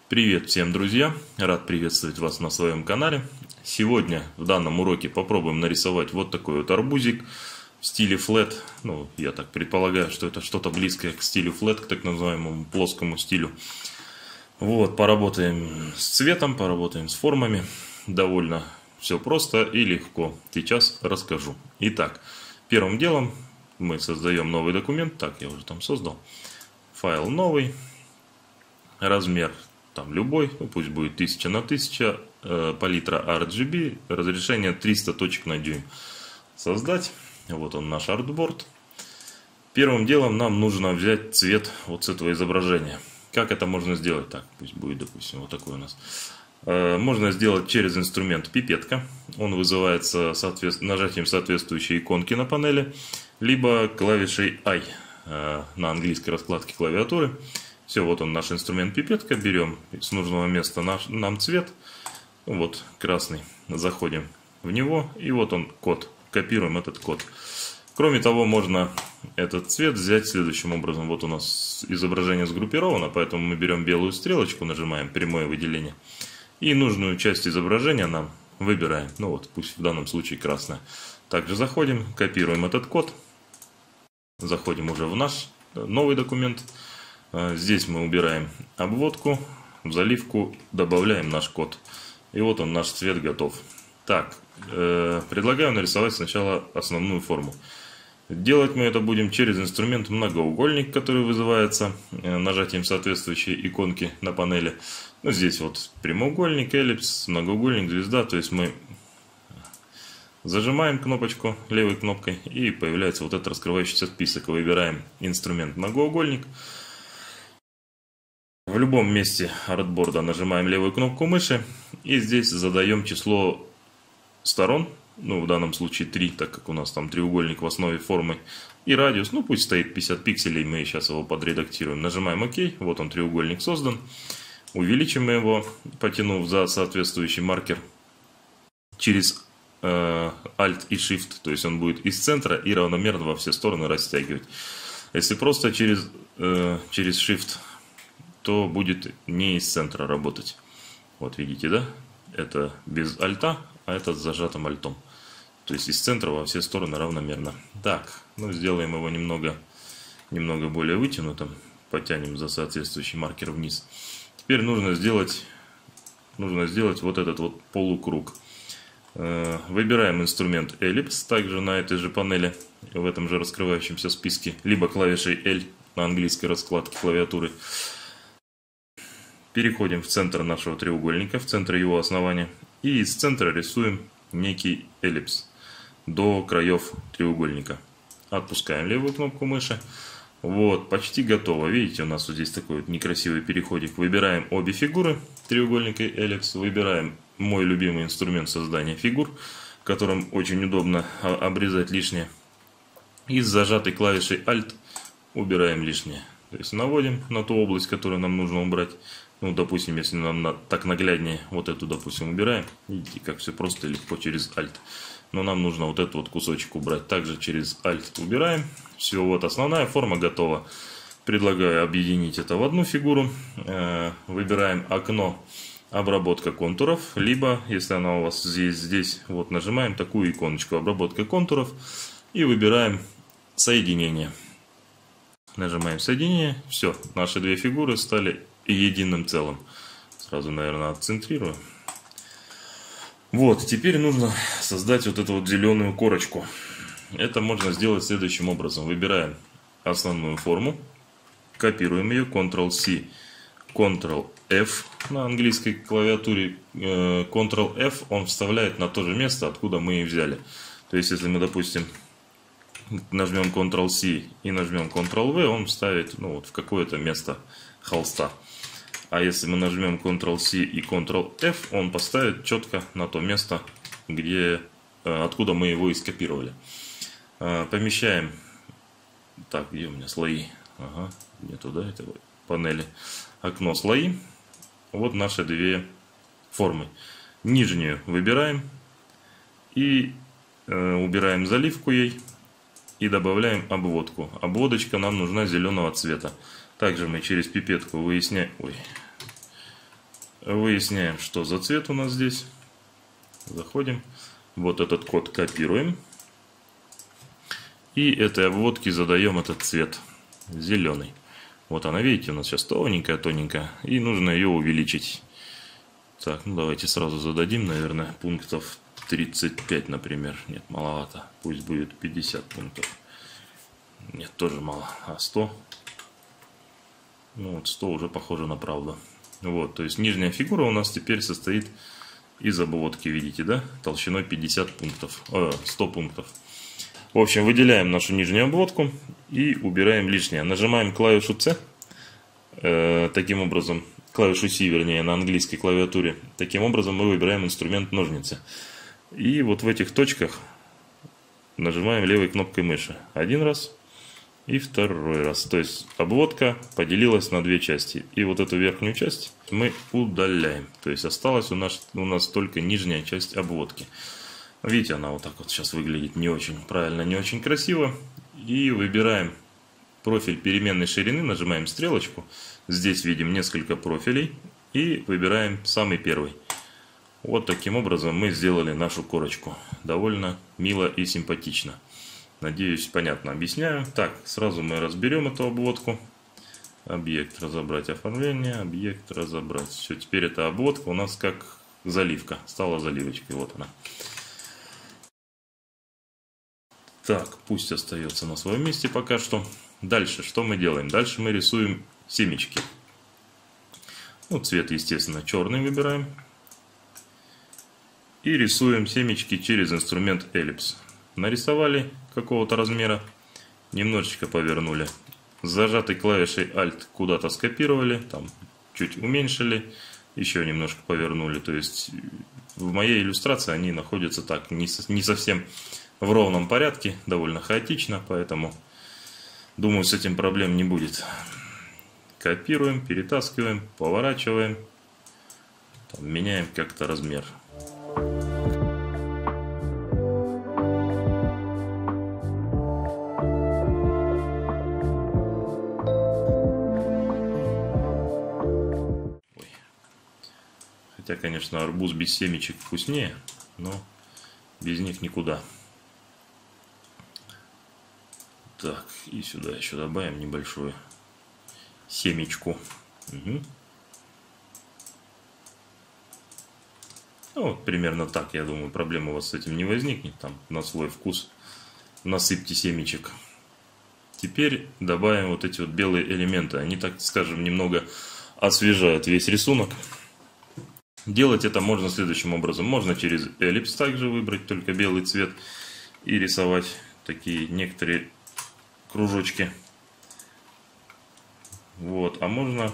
Привет всем, друзья! Рад приветствовать вас на своем канале. Сегодня в данном уроке попробуем нарисовать вот такой вот арбузик в стиле флэт. Ну, я так предполагаю, что это что-то близкое к стилю флэт, к так называемому плоскому стилю. Вот, поработаем с цветом, поработаем с формами. Довольно все просто и легко. Сейчас расскажу. Итак, первым делом мы создаем новый документ. Так, я уже там создал. Файл новый. Размер там любой, ну, пусть будет 1000 на 1000, палитра RGB, разрешение 300 точек на дюйм. Создать. Вот он, наш артборд. Первым делом нам нужно взять цвет вот с этого изображения. Как это можно сделать? Так, пусть будет, допустим, вот такой у нас. Можно сделать через инструмент пипетка. Он вызывается нажатием соответствующей иконки на панели, либо клавишей I на английской раскладке клавиатуры. Все, вот он, наш инструмент пипетка. Берем с нужного места нам цвет. Вот, красный. Заходим в него. И вот он, код. Копируем этот код. Кроме того, можно этот цвет взять следующим образом. Вот у нас изображение сгруппировано, поэтому мы берем белую стрелочку, нажимаем прямое выделение. И нужную часть изображения нам выбираем. Ну вот, пусть в данном случае красная. Также заходим, копируем этот код. Заходим уже в наш новый документ. Здесь мы убираем обводку, в заливку добавляем наш код. И вот он, наш цвет готов. Так, предлагаю нарисовать сначала основную форму. Делать мы это будем через инструмент многоугольник, который вызывается нажатием соответствующей иконки на панели. Ну, здесь вот прямоугольник, эллипс, многоугольник, звезда. То есть мы зажимаем кнопочку левой кнопкой и появляется вот этот раскрывающийся список. Выбираем инструмент многоугольник. В любом месте артборда нажимаем левую кнопку мыши и здесь задаем число сторон, ну в данном случае 3, так как у нас там треугольник в основе формы, и радиус, ну пусть стоит 50 пикселей, мы сейчас его подредактируем. Нажимаем ОК, вот он, треугольник создан, увеличим его, потянув за соответствующий маркер через Alt и Shift, то есть он будет из центра и равномерно во все стороны растягивать. Если просто через Shift, то будет не из центра работать. Вот видите, да? Это без альта, а это с зажатым альтом. То есть из центра во все стороны равномерно. Так, ну сделаем его немного более вытянутым. Потянем за соответствующий маркер вниз. Теперь нужно сделать вот этот вот полукруг. Выбираем инструмент эллипс, также на этой же панели, в этом же раскрывающемся списке, либо клавишей L на английской раскладке клавиатуры. Переходим в центр нашего треугольника, в центр его основания. И из центра рисуем некий эллипс до краев треугольника. Отпускаем левую кнопку мыши. Вот, почти готово. Видите, у нас вот здесь такой вот некрасивый переходик. Выбираем обе фигуры треугольника и эллипс. Выбираем мой любимый инструмент создания фигур, которым очень удобно обрезать лишнее. И с зажатой клавишей Alt убираем лишнее. То есть наводим на ту область, которую нам нужно убрать. Ну, допустим, если нам так нагляднее, вот эту, допустим, убираем. Видите, как все просто и легко через Alt. Но нам нужно вот этот вот кусочек убрать. Также через Alt убираем. Все, вот основная форма готова. Предлагаю объединить это в одну фигуру. Выбираем окно обработка контуров. Либо, если она у вас здесь вот нажимаем такую иконочку обработка контуров. И выбираем соединение. Нажимаем соединение. Все, наши две фигуры стали единым целым. Сразу, наверное, отцентрирую. Вот, теперь нужно создать вот эту вот зеленую корочку. Это можно сделать следующим образом. Выбираем основную форму, копируем ее, Ctrl-C, Ctrl-F на английской клавиатуре. Ctrl-F он вставляет на то же место, откуда мы и взяли. То есть, если мы, допустим, нажмем Ctrl-C и нажмем Ctrl-V, он вставит, ну, вот в какое-то место холста. А если мы нажмем Ctrl-C и Ctrl-F, он поставит четко на то место, откуда мы его и скопировали. Помещаем. Так, где у меня слои? Ага, нету, да, этого панели. Окно слои. Вот наши две формы. Нижнюю выбираем и убираем заливку ей. И добавляем обводку. Обводочка нам нужна зеленого цвета. Также мы через пипетку выясняем. Выясняем, что за цвет у нас здесь. Заходим. Вот этот код копируем. И этой обводке задаем этот цвет. Зеленый. Вот она, видите, у нас сейчас тоненькая. И нужно ее увеличить. Так, ну давайте сразу зададим, наверное, пунктов 35, например. Нет, маловато. Пусть будет 50 пунктов. Нет, тоже мало. А 100? Ну вот 100 уже похоже на правду. Вот, то есть нижняя фигура у нас теперь состоит из обводки, видите, да? Толщиной 50 пунктов. 100 пунктов. В общем, выделяем нашу нижнюю обводку и убираем лишнее. Нажимаем клавишу C. Таким образом, клавишу C, вернее, на английской клавиатуре. Таким образом мы выбираем инструмент ножницы. И вот в этих точках нажимаем левой кнопкой мыши. Один раз и второй раз. То есть обводка поделилась на две части. И вот эту верхнюю часть мы удаляем. То есть осталась у нас только нижняя часть обводки. Видите, она вот так вот сейчас выглядит не очень правильно, не очень красиво. И выбираем профиль переменной ширины, нажимаем стрелочку. Здесь видим несколько профилей и выбираем самый первый. Вот таким образом мы сделали нашу корочку. Довольно мило и симпатично. Надеюсь, понятно объясняю. Так, сразу мы разберем эту обводку. Объект разобрать, оформление, объект разобрать. Все, теперь эта обводка у нас как заливка. Стала заливочкой, вот она. Так, пусть остается на своем месте пока что. Дальше что мы делаем? Дальше мы рисуем семечки. Ну, цвет, естественно, черный выбираем. И рисуем семечки через инструмент эллипс. Нарисовали какого-то размера, немножечко повернули. С зажатой клавишей Alt куда-то скопировали, там чуть уменьшили, еще немножко повернули. То есть в моей иллюстрации они находятся так, не совсем в ровном порядке, довольно хаотично, поэтому думаю, с этим проблем не будет. Копируем, перетаскиваем, поворачиваем, там, меняем как-то размер. Хотя, конечно, арбуз без семечек вкуснее, но без них никуда. Так, и сюда еще добавим небольшую семечку. Угу. Ну, вот примерно так, я думаю, проблем у вас с этим не возникнет. Там на свой вкус насыпьте семечек. Теперь добавим вот эти вот белые элементы. Они, так скажем, немного освежают весь рисунок. Делать это можно следующим образом. Можно через эллипс также выбрать только белый цвет и рисовать такие некоторые кружочки. Вот. А можно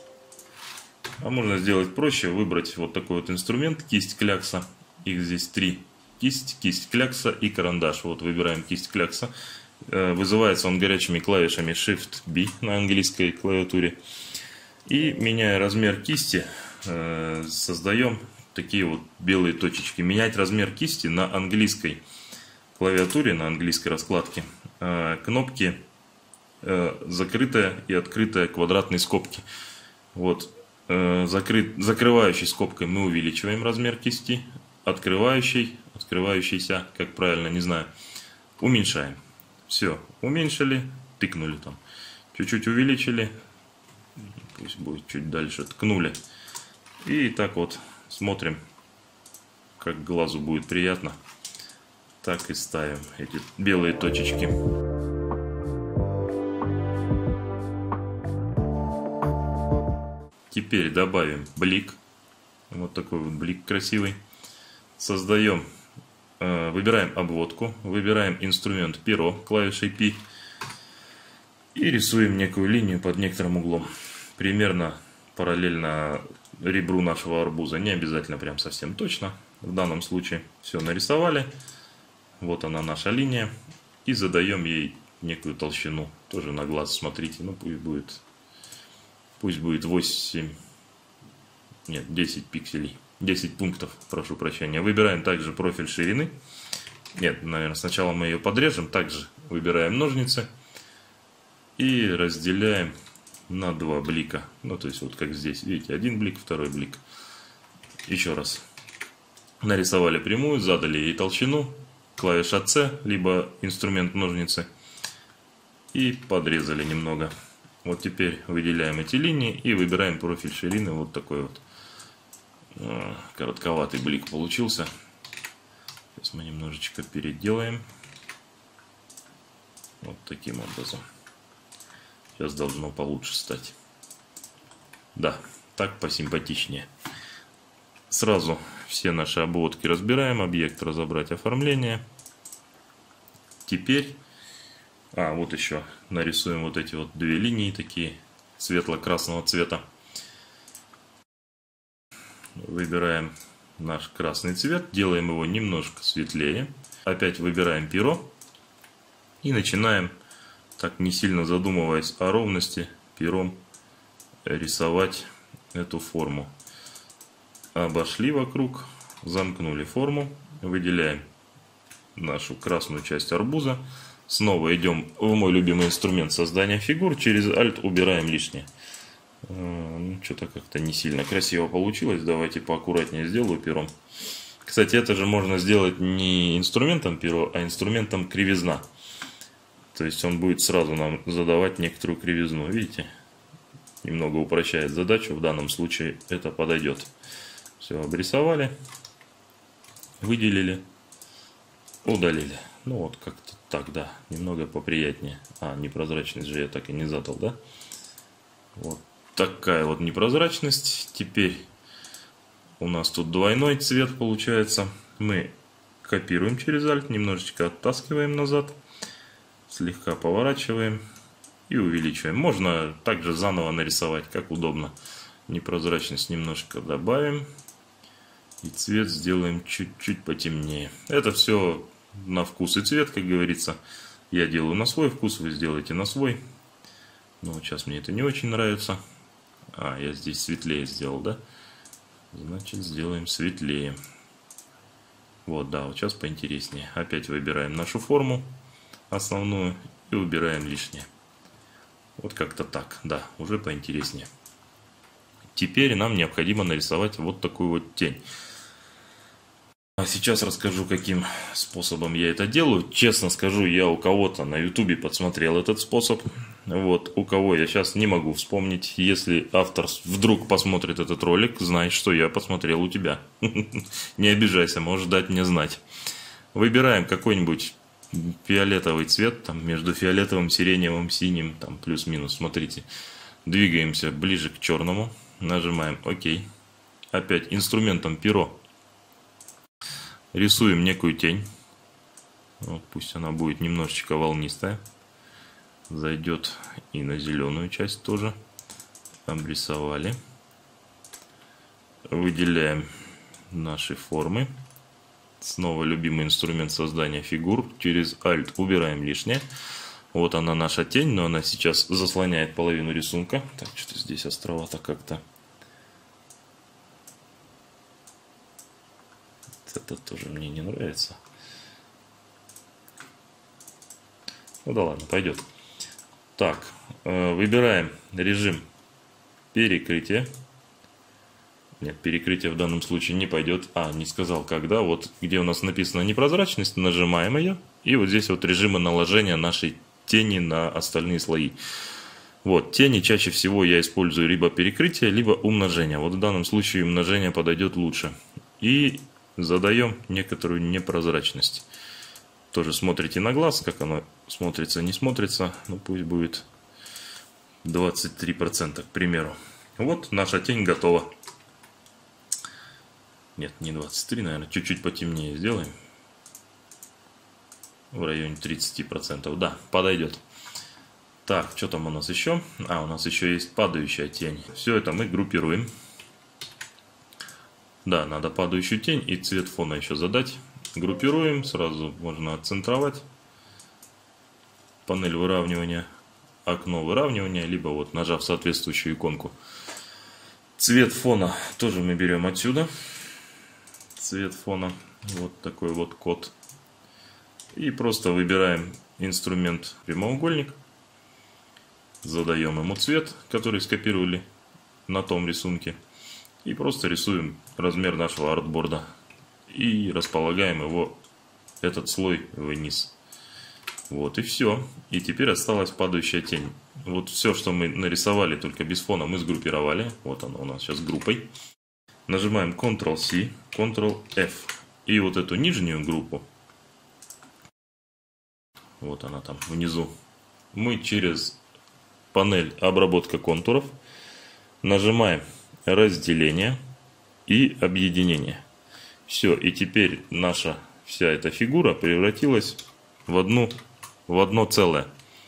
сделать проще. Выбрать вот такой вот инструмент, кисть клякса. Их здесь 3. Кисть клякса и карандаш. Вот выбираем кисть клякса. Вызывается он горячими клавишами Shift-B на английской клавиатуре. И меняя размер кисти, создаем такие вот белые точечки. Менять размер кисти на английской клавиатуре, на английской раскладке. Кнопки закрытая и открытая квадратные скобки. Вот. Закрывающей скобкой мы увеличиваем размер кисти. Открывающейся, как правильно, не знаю, уменьшаем. Все, уменьшили, тыкнули там. Чуть-чуть увеличили. Пусть будет чуть дальше. Ткнули. И так вот смотрим, как глазу будет приятно. Так и ставим эти белые точечки. Теперь добавим блик. Вот такой вот блик красивый. Создаем, выбираем обводку, выбираем инструмент перо клавишей P. И рисуем некую линию под некоторым углом. Примерно параллельно ребру нашего арбуза. Не обязательно прям совсем точно. В данном случае все нарисовали. Вот она наша линия. И задаем ей некую толщину. Тоже на глаз смотрите. Ну пусть будет 8. Нет, 10 пикселей. 10 пунктов, прошу прощения. Выбираем также профиль ширины. Нет, наверное, сначала мы ее подрежем. Также выбираем ножницы. И разделяем на 2 блика. Ну, то есть, вот как здесь, видите, один блик, второй блик. Еще раз. Нарисовали прямую, задали ей толщину, клавиша C, либо инструмент ножницы. И подрезали немного. Вот теперь выделяем эти линии и выбираем профиль ширины. Вот такой вот коротковатый блик получился. Сейчас мы немножечко переделаем. Вот таким образом. Сейчас должно получше стать. Да, так посимпатичнее. Сразу все наши обводки разбираем. Объект разобрать, оформление. Теперь, вот еще нарисуем вот эти вот две линии такие светло-красного цвета. Выбираем наш красный цвет, делаем его немножко светлее. Опять выбираем перо и начинаем, так не сильно задумываясь о ровности, пером рисовать эту форму. Обошли вокруг, замкнули форму, выделяем нашу красную часть арбуза. Снова идем в мой любимый инструмент создания фигур, через Alt убираем лишнее. Что-то как-то не сильно красиво получилось, давайте поаккуратнее сделаю пером. Кстати, это же можно сделать не инструментом перо, а инструментом кривизна. То есть он будет сразу нам задавать некоторую кривизну, видите? Немного упрощает задачу, в данном случае это подойдет. Все, обрисовали, выделили, удалили. Ну вот как-то так, да, немного поприятнее. Непрозрачность же я так и не задал, да? Вот такая вот непрозрачность. Теперь у нас тут двойной цвет получается. Мы копируем через Alt, немножечко оттаскиваем назад, слегка поворачиваем и увеличиваем. Можно также заново нарисовать, как удобно. Непрозрачность немножко добавим. И цвет сделаем чуть-чуть потемнее. Это все на вкус и цвет, как говорится. Я делаю на свой вкус, вы сделаете на свой. Но вот сейчас мне это не очень нравится. Я здесь светлее сделал, да? Значит, сделаем светлее. Вот, да, вот сейчас поинтереснее. Опять выбираем нашу форму основную и убираем лишнее. Вот как-то так, да, уже поинтереснее. Теперь нам необходимо нарисовать вот такую вот тень. Сейчас расскажу, каким способом я это делаю. Честно скажу, я у кого-то на ютубе подсмотрел этот способ. Вот, у кого я сейчас не могу вспомнить. Если автор вдруг посмотрит этот ролик, знай, что я посмотрел у тебя. Не обижайся, можешь дать мне знать. Выбираем какой-нибудь фиолетовый цвет, там между фиолетовым, сиреневым, синим, там плюс-минус, смотрите. Двигаемся ближе к черному, нажимаем ОК. Опять инструментом перо рисуем некую тень. Вот, пусть она будет немножечко волнистая. Зайдет и на зеленую часть тоже. Обрисовали. Выделяем наши формы. Снова любимый инструмент создания фигур. Через Alt убираем лишнее. Вот она наша тень, но она сейчас заслоняет половину рисунка. Так, что здесь островато как-то. Это тоже мне не нравится. Ну да ладно, пойдет. Так, выбираем режим перекрытия. Нет, перекрытие в данном случае не пойдет. Не сказал когда. Вот где у нас написано непрозрачность, нажимаем ее. И вот здесь вот режимы наложения нашей тени на остальные слои. Вот, тени чаще всего я использую либо перекрытие, либо умножение. Вот в данном случае умножение подойдет лучше. И задаем некоторую непрозрачность. Тоже смотрите на глаз, как оно смотрится, не смотрится. Ну пусть будет 23%, к примеру. Вот наша тень готова. Нет, не 23, наверное, чуть-чуть потемнее сделаем. В районе 30%, да, подойдет. Так, что там у нас еще? У нас еще есть падающая тень. Все это мы группируем. Да, надо падающую тень и цвет фона еще задать. Группируем, сразу можно отцентровать. Панель выравнивания, окно выравнивания, либо вот нажав соответствующую иконку. Цвет фона тоже мы берем отсюда. Цвет фона, вот такой вот код. И просто выбираем инструмент прямоугольник. Задаем ему цвет, который скопировали на том рисунке. И просто рисуем размер нашего артборда. И располагаем его, этот слой, вниз. Вот и все. И теперь осталась падающая тень. Вот все, что мы нарисовали, только без фона, мы сгруппировали. Вот оно у нас сейчас группой. Нажимаем Ctrl-C, Ctrl-F. И вот эту нижнюю группу, вот она там внизу, мы через панель обработка контуров нажимаем разделение и объединение. Все, и теперь наша вся эта фигура превратилась в одно целое.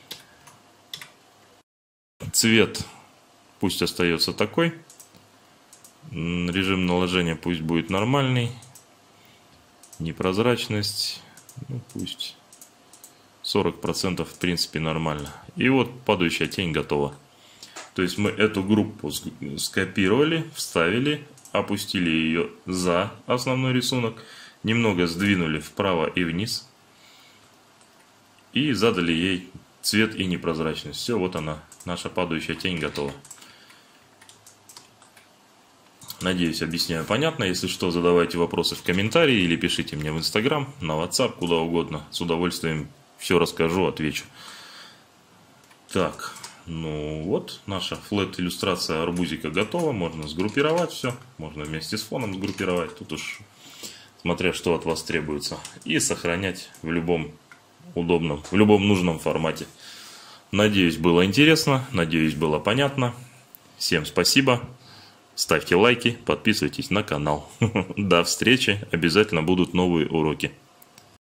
Цвет пусть остается такой. Режим наложения пусть будет нормальный. Непрозрачность, ну, пусть 40% в принципе нормально. И вот падающая тень готова. То есть мы эту группу скопировали, вставили, опустили ее за основной рисунок, немного сдвинули вправо и вниз и задали ей цвет и непрозрачность. Все, вот она, наша падающая тень готова. Надеюсь, объясняю понятно. Если что, задавайте вопросы в комментарии или пишите мне в Инстаграм, на WhatsApp, куда угодно. С удовольствием все расскажу, отвечу. Так, ну вот, наша флэт-иллюстрация арбузика готова. Можно сгруппировать все, можно вместе с фоном сгруппировать. Тут уж смотря что от вас требуется. И сохранять в любом удобном, в любом нужном формате. Надеюсь, было интересно, надеюсь, было понятно. Всем спасибо. Ставьте лайки, подписывайтесь на канал. До встречи, обязательно будут новые уроки.